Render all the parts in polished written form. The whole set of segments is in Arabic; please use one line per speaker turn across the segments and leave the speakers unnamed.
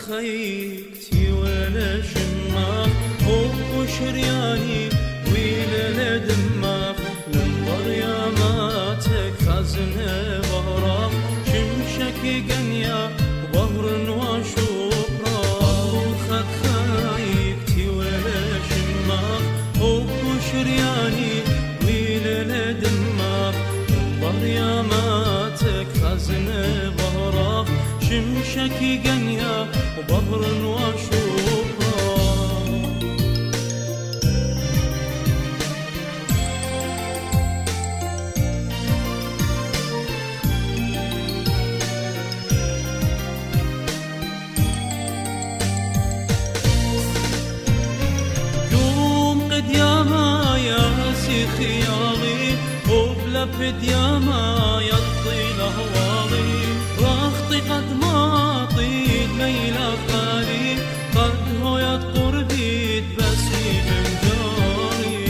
خيكتي ولا شماخ حب شرياني ويل دماخ لنظر يا ماتك خزنه بهراخ شمشك قنيا وبهر وشبرا خد خيكتي ولا شماخ حب شرياني ويل دماخ لنظر يا ماتك خزنه بهراخ شمشك قنيا وبهر وشبرا يوم قد ياما ياسي خيالي وبلفد ياما يطيل هوالي رخطي قد ما طيد ميلة خالي قد هويت قربي تبسي من جاري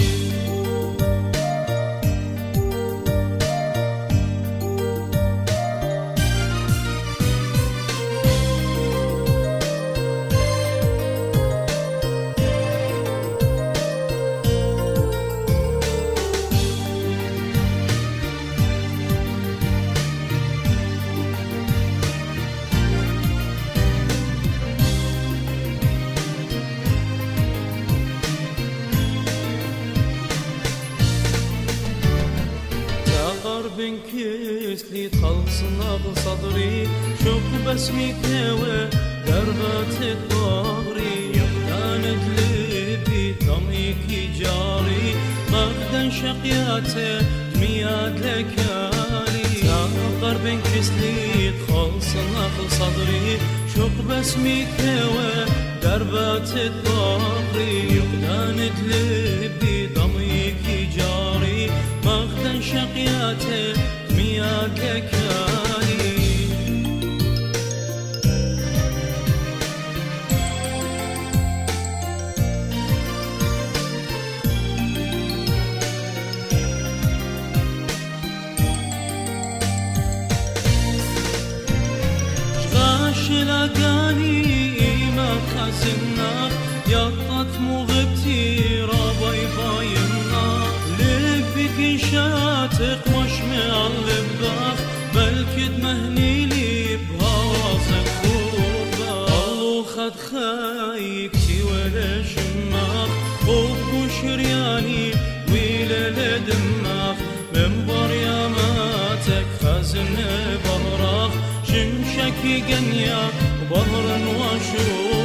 بنكسلي تخلصنا بصدري شوف بسمي كوى دربة الظهري يقتاند لبي طميكي جاري مغدا شقياته دمياد لكالي تاقر بنكسلي تخلصنا بصدري شوف بسمي كوى دربة الظهري يقتاند لبي طميكي جاري مغدا شقياته مياد لكالي شغاش لقاني ما خاسنا يطت مغبتي رابي بايمنا لبك شاتق وش معلم باخ بلكد مهنيلي بهواسك خوبا الله خد خايكتي ولا شماخ حب شرياني ويل دماخ منبر يا ماتك خزن بهراخ شمشك قنيا وبهر وشوق